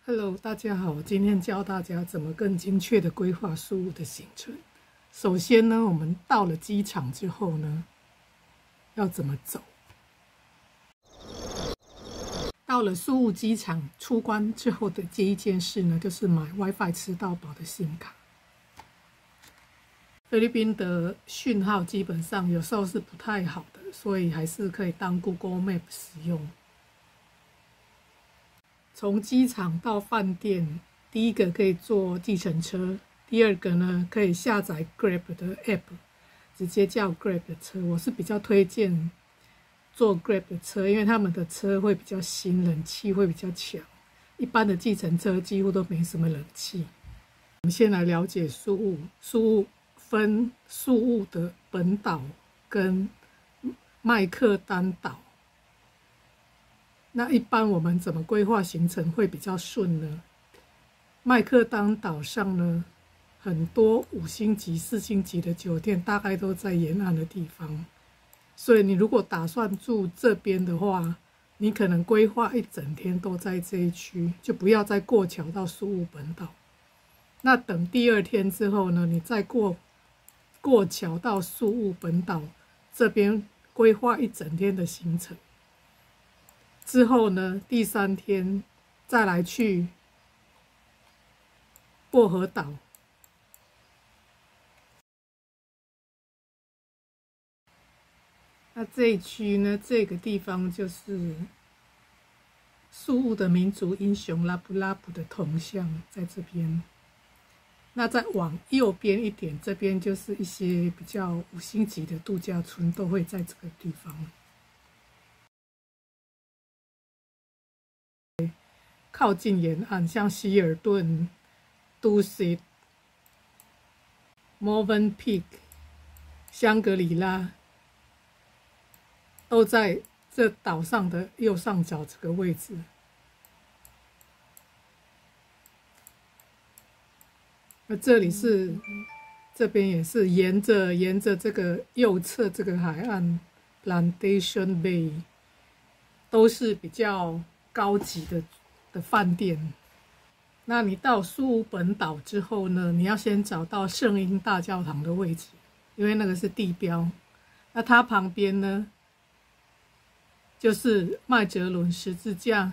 Hello， 大家好，今天教大家怎么更精确的规划宿务的行程。首先呢，我们到了机场之后呢，要怎么走？到了宿务机场出关之后的第一件事呢，就是买 WiFi 吃到饱的 SIM 卡。菲律宾的讯号基本上有时候是不太好的，所以还是可以当 Google Map 使用。从机场到饭店，第一个可以坐计程车，第二个呢可以下载 Grab 的 App， 直接叫 Grab 的车。我是比较推荐坐 Grab 的车，因为他们的车会比较新，冷气会比较强。一般的计程车几乎都没什么冷气。我们先来了解宿务，宿务分宿务的本岛跟麦克丹岛。那一般我们怎么规划行程会比较顺呢？麦克丹岛上呢，很多5星级、4星级的酒店大概都在沿岸的地方，所以你如果打算住这边的话，你可能规划一整天都在这一区，就不要再过桥到宿务本岛。那等第2天之后呢，你再过桥到宿务本岛这边规划一整天的行程。之后呢，第3天再来去薄荷岛。那这一区呢，这个地方就是宿务的民族英雄拉布拉布的铜像在这边。那再往右边一点，这边就是一些比较5星级的度假村都会在这个地方。靠近沿岸，像希尔顿、都西、Morven Peak、香格里拉，都在这岛上的右上角这个位置。那这里是，这边也是沿着这个右侧这个海岸 ，Plantation Bay， 都是比较高级的饭店。那你到宿务本岛之后呢，你要先找到圣婴大教堂的位置，因为那个是地标。那它旁边呢，就是麦哲伦十字架。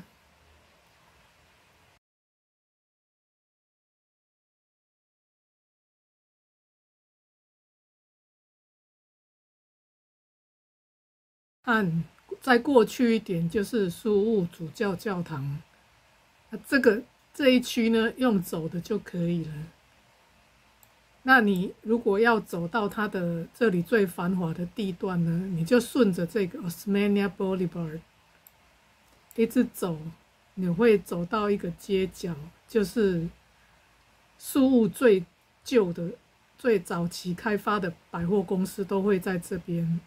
再过去一点就是宿务主教教堂。这一区呢，用走的就可以了。那你如果要走到它的这里最繁华的地段呢，你就顺着这个 Osmania Boulevard 一直走，你会走到一个街角，就是宿务最旧的、最早期开发的百货公司都会在这边。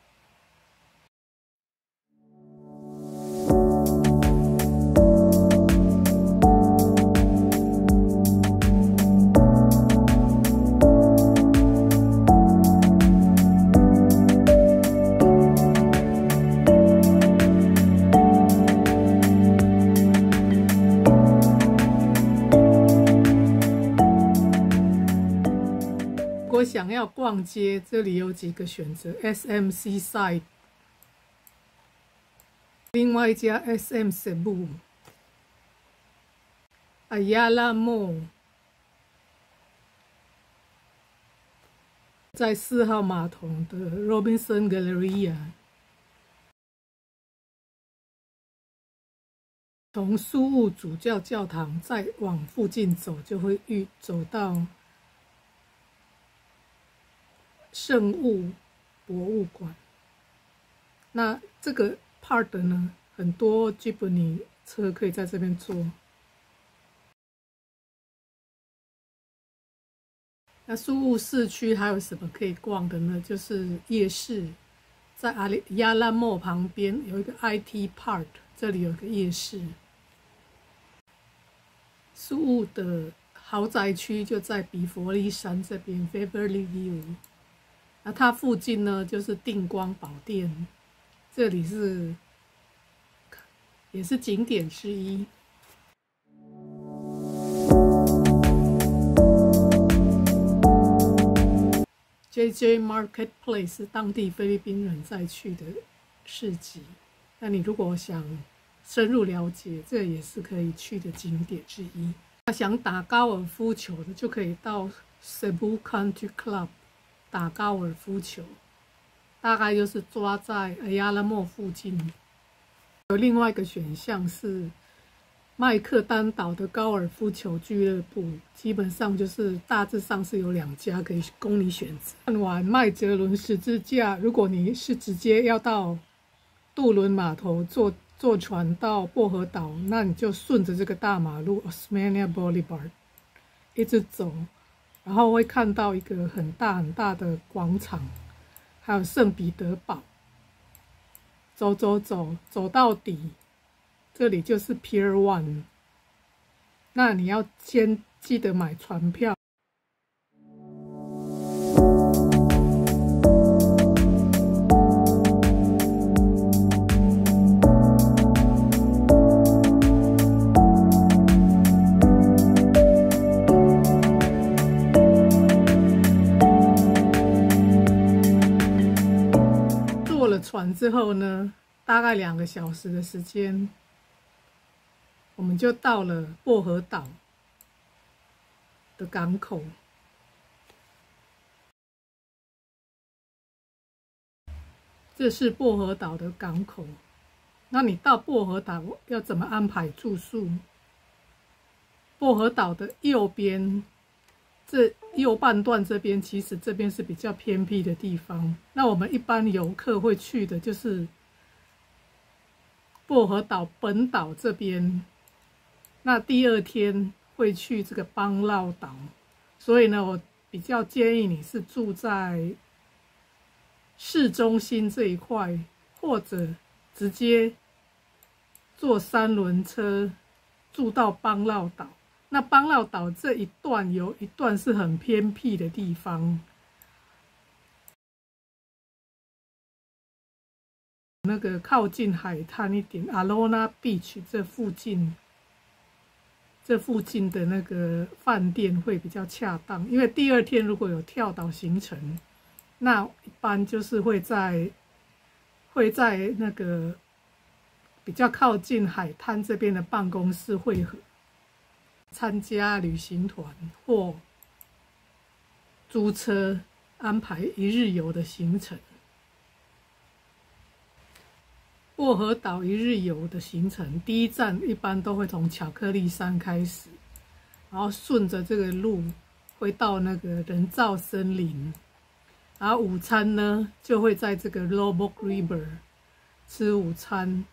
如果想要逛街，这里有几个选择 ：SM Seaside， 另外一家 SM Cebu、Ayala Mall， 在4号码头的 Robinson Galleria。从宿务主教教堂再往附近走，就会走到圣物博物馆。那这个 part 呢，很多 Jeepney 车可以在这边坐。那宿务市区还有什么可以逛的呢？就是夜市，在亚拉莫旁边有一个 IT Park， 这里有个夜市。宿务的豪宅区就在比佛利山这边 ，Beverly View。那它附近呢，就是定光宝殿，这里也是景点之一。 JJ Marketplace 是当地菲律宾人在去的市集。那你如果想深入了解，这也是可以去的景点之一。那想打高尔夫球的，就可以到 Cebu Country Club 打高尔夫球，大概就是抓在 Ayala Mall 附近。有另外一个选项是麦克丹岛的高尔夫球俱乐部，基本上就是大致上是有2家可以供你选择。看完麦哲伦十字架，如果你是直接要到渡轮码头坐船到薄荷岛，那你就顺着这个大马路 Osmania Boulevard 一直走，然后会看到一个很大很大的广场，还有圣彼得堡。走到底。这里就是 Pier 1， 那你要先记得买船票。坐了船之后呢，大概2个小时的时间。我们就到了薄荷岛的港口。这是薄荷岛的港口。那你到薄荷岛要怎么安排住宿？薄荷岛的右边，这右半段这边，其实这边是比较偏僻的地方。那我们一般游客会去的就是薄荷岛本岛这边。那第2天会去这个邦劳岛，所以呢，我比较建议你是住在市中心这一块，或者直接坐3轮车住到邦劳岛。那邦劳岛这一段有一段是很偏僻的地方，那个靠近海滩一点 ，Alona Beach 这附近的那个饭店会比较恰当，因为第2天如果有跳岛行程，那一般就是会在那个比较靠近海滩这边的办公室会合，参加旅行团或租车安排1日游的行程。薄荷岛1日游的行程，第一站一般都会从巧克力山开始，然后顺着这个路会到那个人造森林，然后午餐呢就会在这个 Lombok River 吃午餐，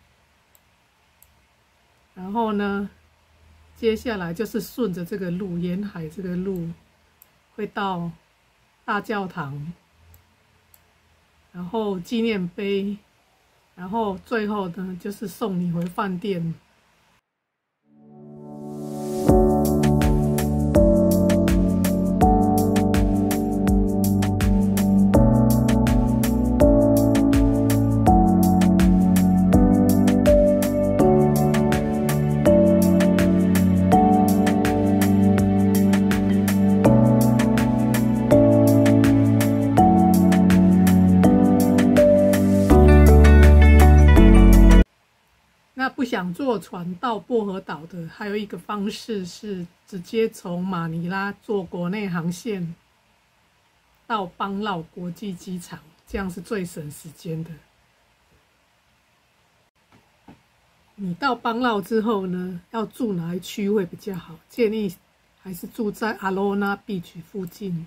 然后呢，接下来就是顺着这个路，沿海这个路会到大教堂，然后纪念碑。然后最后呢，就是送你回饭店。那不想坐船到薄荷岛的，还有一个方式是直接从马尼拉坐国内航线到邦劳国际机场，这样是最省时间的。你到邦劳之后呢，要住哪一区会比较好？建议还是住在 Alona Beach 附近。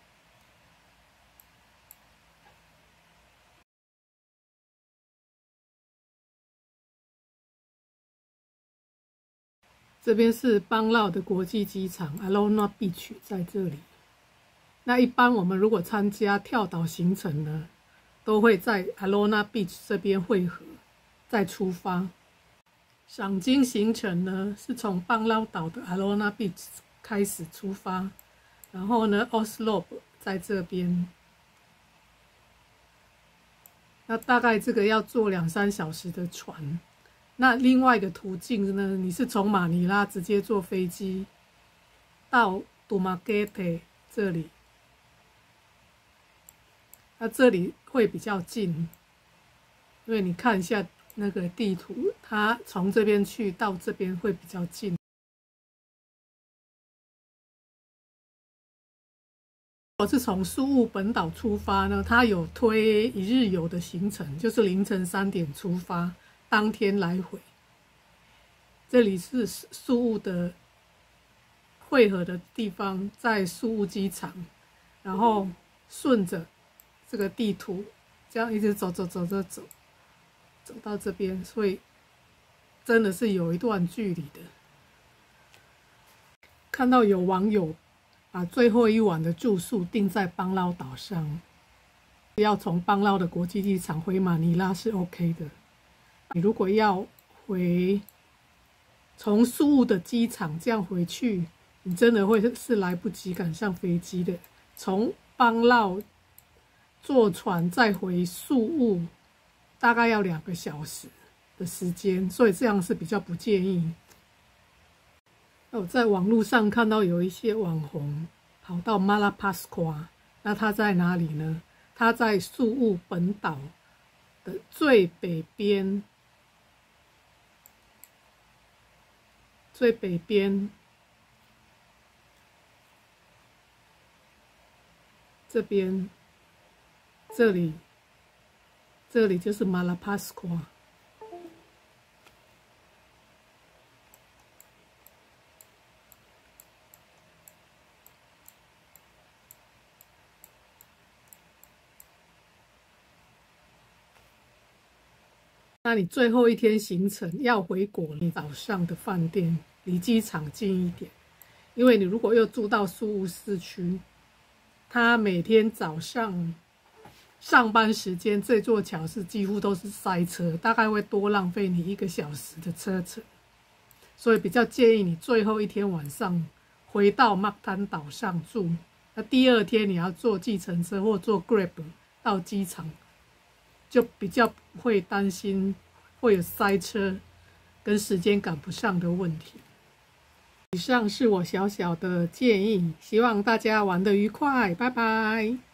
这边是邦劳的国际机场 ，Alona Beach 在这里。那一般我们如果参加跳岛行程呢，都会在 Alona Beach 这边汇合，再出发。赏金行程呢是从邦劳岛的 Alona Beach 开始出发，然后呢 Oslob 在这边。那大概这个要坐2-3小时的船。那另外一个途径呢，你是从马尼拉直接坐飞机到杜马盖特这里。 那这里会比较近，因为你看一下那个地图，它从这边去到这边会比较近。我是从苏雾本岛出发呢，它有推1日游的行程，就是凌晨3点出发，当天来回。这里是苏雾的汇合的地方，在苏雾机场，然后顺着这个地图，这样一直走到这边，所以真的是有一段距离的。看到有网友把最后一晚的住宿定在邦劳岛上，要从邦劳的国际机场回马尼拉是 OK 的。你如果要从苏雾的机场这样回去，你真的会是来不及赶上飞机的。从邦劳坐船再回苏雾，大概要2个小时的时间，所以这样是比较不建议。我在网络上看到有一些网红跑到马拉帕斯夸，那它在哪里呢？它在苏雾本岛的最北边，这边，这里就是马拉帕斯夸。那你最后一天行程要回果你早上的饭店离机场近一点，因为你如果又住到苏雾市区，它每天早上上班时间这座桥是几乎都是塞车，大概会多浪费你1个小时的车程，所以比较建议你最后一天晚上回到马滩岛上住，那第2天你要坐计程车或坐 Grab 到机场，就比较不会担心会有塞车跟时间赶不上的问题。以上是我小小的建议，希望大家玩得愉快，拜拜。